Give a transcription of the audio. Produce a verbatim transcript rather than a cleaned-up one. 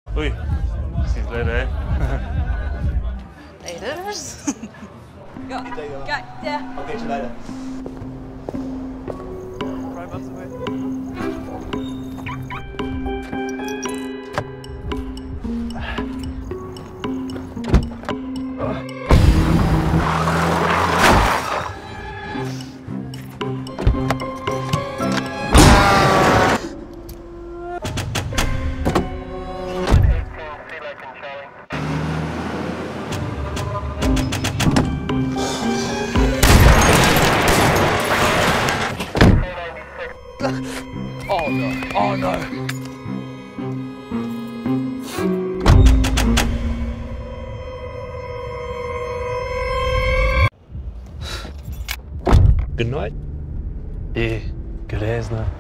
Ui, see you later, eh? Laters. Go. There you go. Go. Yeah. I'll catch you later. Five months away. Oh no, oh no! Good night. Yeah, good as now.